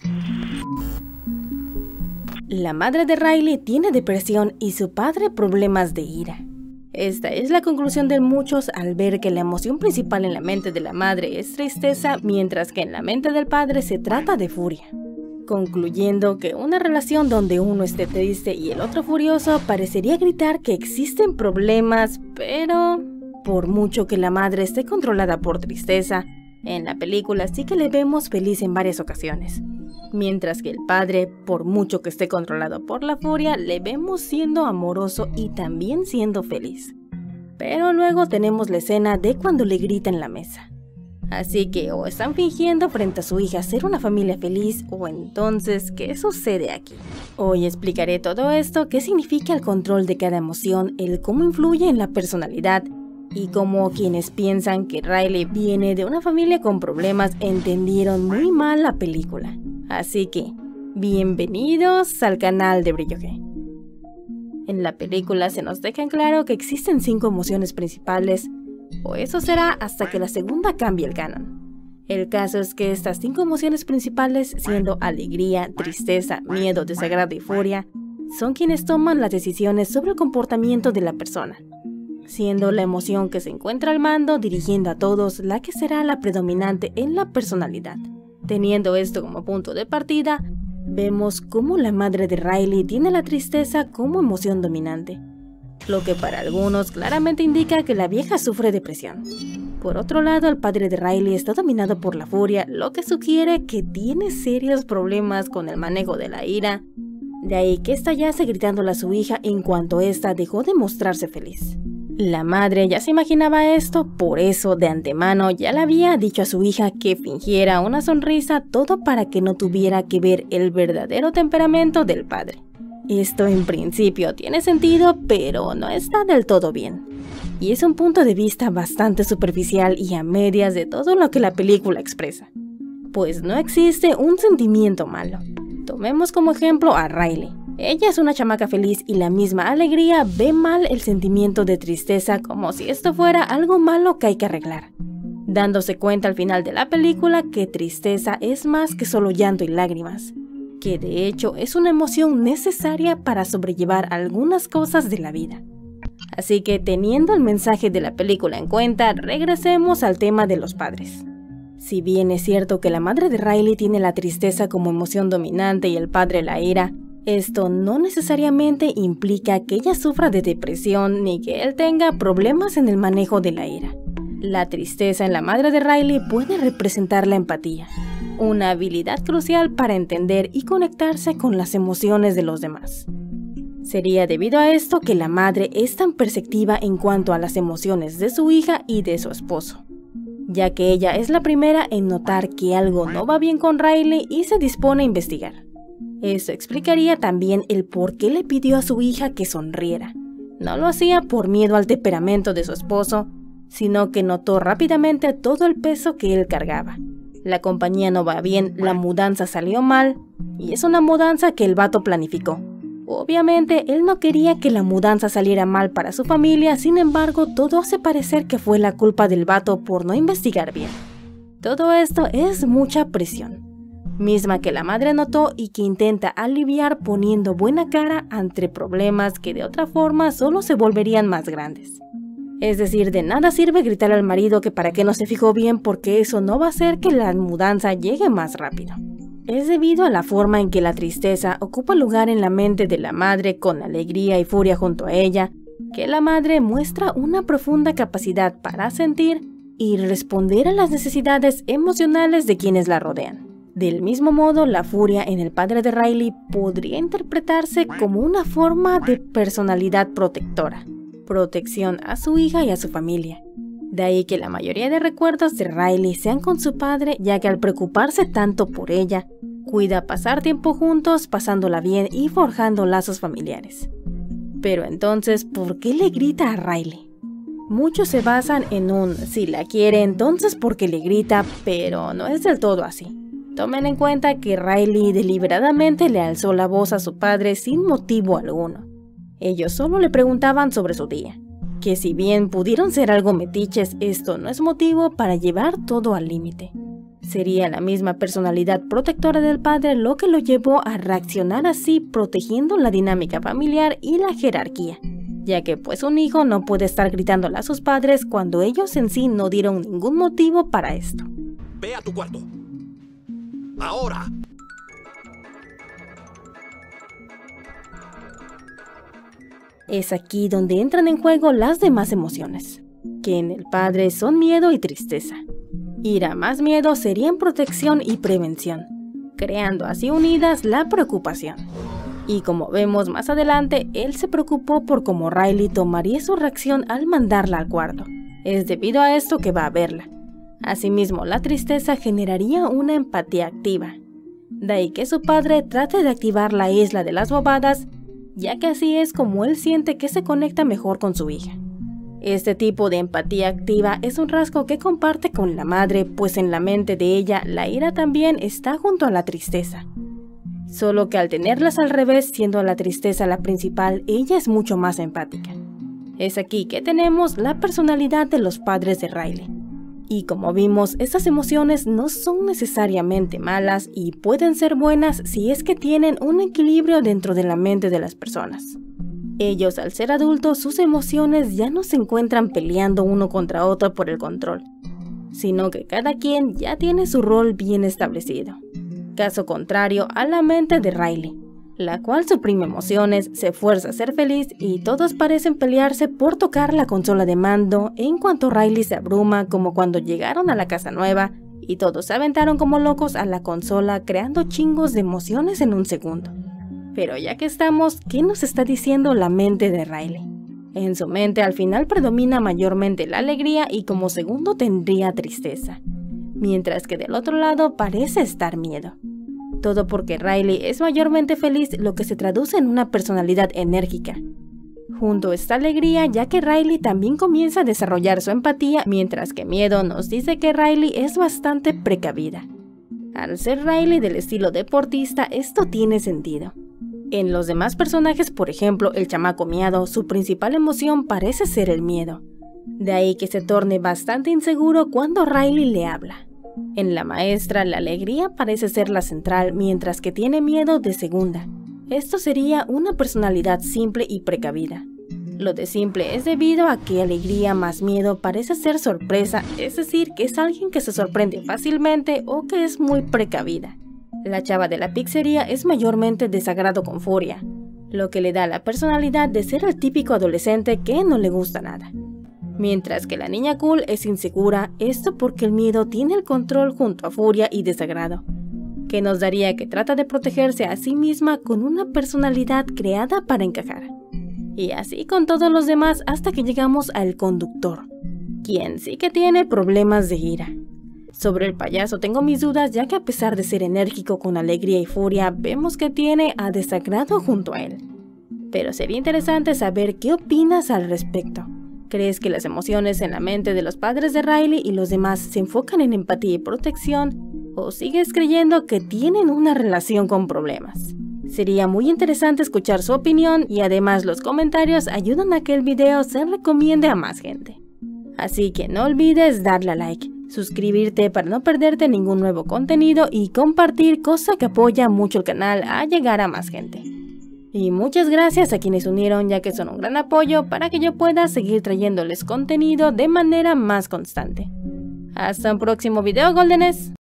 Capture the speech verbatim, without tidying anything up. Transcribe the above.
La madre de Riley tiene depresión y su padre problemas de ira. Esta es la conclusión de muchos al ver que la emoción principal en la mente de la madre es tristeza, mientras que en la mente del padre se trata de furia. Concluyendo que una relación donde uno esté triste y el otro furioso parecería gritar que existen problemas, pero por mucho que la madre esté controlada por tristeza, en la película sí que le vemos feliz en varias ocasiones. Mientras que el padre, por mucho que esté controlado por la furia, le vemos siendo amoroso y también siendo feliz. Pero luego tenemos la escena de cuando le grita en la mesa. Así que o están fingiendo frente a su hija ser una familia feliz, o entonces, ¿qué sucede aquí? Hoy explicaré todo esto, qué significa el control de cada emoción, el cómo influye en la personalidad, y cómo quienes piensan que Riley viene de una familia con problemas entendieron muy mal la película. Así que, bienvenidos al canal de BrilloG. En la película se nos deja en claro que existen cinco emociones principales, o eso será hasta que la segunda cambie el canon. El caso es que estas cinco emociones principales, siendo alegría, tristeza, miedo, desagrado y furia, son quienes toman las decisiones sobre el comportamiento de la persona, siendo la emoción que se encuentra al mando dirigiendo a todos la que será la predominante en la personalidad. Teniendo esto como punto de partida, vemos cómo la madre de Riley tiene la tristeza como emoción dominante, lo que para algunos claramente indica que la vieja sufre depresión. Por otro lado, el padre de Riley está dominado por la furia, lo que sugiere que tiene serios problemas con el manejo de la ira, de ahí que estallase gritándole a su hija en cuanto ésta dejó de mostrarse feliz. La madre ya se imaginaba esto, por eso de antemano ya le había dicho a su hija que fingiera una sonrisa, todo para que no tuviera que ver el verdadero temperamento del padre. Esto en principio tiene sentido, pero no está del todo bien. Y es un punto de vista bastante superficial y a medias de todo lo que la película expresa. Pues no existe un sentimiento malo. Tomemos como ejemplo a Riley. Ella es una chamaca feliz y la misma alegría ve mal el sentimiento de tristeza como si esto fuera algo malo que hay que arreglar, dándose cuenta al final de la película que tristeza es más que solo llanto y lágrimas, que de hecho es una emoción necesaria para sobrellevar algunas cosas de la vida. Así que teniendo el mensaje de la película en cuenta, regresemos al tema de los padres. Si bien es cierto que la madre de Riley tiene la tristeza como emoción dominante y el padre la ira, esto no necesariamente implica que ella sufra de depresión ni que él tenga problemas en el manejo de la ira. La tristeza en la madre de Riley puede representar la empatía, una habilidad crucial para entender y conectarse con las emociones de los demás. Sería debido a esto que la madre es tan perceptiva en cuanto a las emociones de su hija y de su esposo, ya que ella es la primera en notar que algo no va bien con Riley y se dispone a investigar. Eso explicaría también el por qué le pidió a su hija que sonriera. No lo hacía por miedo al temperamento de su esposo, sino que notó rápidamente todo el peso que él cargaba. La compañía no va bien, la mudanza salió mal, y es una mudanza que el vato planificó. Obviamente, él no quería que la mudanza saliera mal para su familia, sin embargo, todo hace parecer que fue la culpa del vato por no investigar bien. Todo esto es mucha presión, misma que la madre notó y que intenta aliviar poniendo buena cara ante problemas que de otra forma solo se volverían más grandes. Es decir, de nada sirve gritar al marido que para qué no se fijó bien, porque eso no va a hacer que la mudanza llegue más rápido. Es debido a la forma en que la tristeza ocupa lugar en la mente de la madre con alegría y furia junto a ella, que la madre muestra una profunda capacidad para sentir y responder a las necesidades emocionales de quienes la rodean. Del mismo modo, la furia en el padre de Riley podría interpretarse como una forma de personalidad protectora, protección a su hija y a su familia. De ahí que la mayoría de recuerdos de Riley sean con su padre, ya que al preocuparse tanto por ella, cuida pasar tiempo juntos, pasándola bien y forjando lazos familiares. Pero entonces, ¿por qué le grita a Riley? Muchos se basan en un si la quiere entonces porque le grita, pero no es del todo así. Tomen en cuenta que Riley deliberadamente le alzó la voz a su padre sin motivo alguno. Ellos solo le preguntaban sobre su día, que si bien pudieron ser algo metiches, esto no es motivo para llevar todo al límite. Sería la misma personalidad protectora del padre lo que lo llevó a reaccionar así, protegiendo la dinámica familiar y la jerarquía, ya que pues un hijo no puede estar gritándole a sus padres cuando ellos en sí no dieron ningún motivo para esto. Ve a tu cuarto. Ahora. Es aquí donde entran en juego las demás emociones, que en el padre son miedo y tristeza. Ira más miedo serían protección y prevención, creando así unidas la preocupación. Y como vemos más adelante, él se preocupó por cómo Riley tomaría su reacción al mandarla al cuarto. Es debido a esto que va a verla. Asimismo, la tristeza generaría una empatía activa. De ahí que su padre trate de activar la isla de las bobadas, ya que así es como él siente que se conecta mejor con su hija. Este tipo de empatía activa es un rasgo que comparte con la madre, pues en la mente de ella la ira también está junto a la tristeza. Solo que al tenerlas al revés, siendo la tristeza la principal, ella es mucho más empática. Es aquí que tenemos la personalidad de los padres de Riley. Y como vimos, estas emociones no son necesariamente malas y pueden ser buenas si es que tienen un equilibrio dentro de la mente de las personas. Ellos, al ser adultos, sus emociones ya no se encuentran peleando uno contra otro por el control, sino que cada quien ya tiene su rol bien establecido. Caso contrario a la mente de Riley, la cual suprime emociones, se fuerza a ser feliz y todos parecen pelearse por tocar la consola de mando en cuanto Riley se abruma, como cuando llegaron a la casa nueva y todos se aventaron como locos a la consola creando chingos de emociones en un segundo. Pero ya que estamos, ¿qué nos está diciendo la mente de Riley? En su mente al final predomina mayormente la alegría y como segundo tendría tristeza, mientras que del otro lado parece estar miedo. Todo porque Riley es mayormente feliz, lo que se traduce en una personalidad enérgica. Junto a esta alegría, ya que Riley también comienza a desarrollar su empatía, mientras que miedo nos dice que Riley es bastante precavida. Al ser Riley del estilo deportista, esto tiene sentido. En los demás personajes, por ejemplo, el chamaco miado, su principal emoción parece ser el miedo. De ahí que se torne bastante inseguro cuando Riley le habla. En la maestra, la alegría parece ser la central, mientras que tiene miedo de segunda. Esto sería una personalidad simple y precavida. Lo de simple es debido a que alegría más miedo parece ser sorpresa, es decir, que es alguien que se sorprende fácilmente o que es muy precavida. La chava de la pizzería es mayormente desagrado con furia, lo que le da la personalidad de ser el típico adolescente que no le gusta nada. Mientras que la niña cool es insegura, esto porque el miedo tiene el control junto a furia y desagrado, que nos daría que trata de protegerse a sí misma con una personalidad creada para encajar. Y así con todos los demás hasta que llegamos al conductor, quien sí que tiene problemas de ira. Sobre el payaso tengo mis dudas, ya que a pesar de ser enérgico con alegría y furia, vemos que tiene a desagrado junto a él. Pero sería interesante saber qué opinas al respecto. ¿Crees que las emociones en la mente de los padres de Riley y los demás se enfocan en empatía y protección? ¿O sigues creyendo que tienen una relación con problemas? Sería muy interesante escuchar su opinión y además los comentarios ayudan a que el video se recomiende a más gente. Así que no olvides darle a like, suscribirte para no perderte ningún nuevo contenido y compartir, cosa que apoya mucho el canal a llegar a más gente. Y muchas gracias a quienes se unieron, ya que son un gran apoyo para que yo pueda seguir trayéndoles contenido de manera más constante. Hasta un próximo video, Goldenes.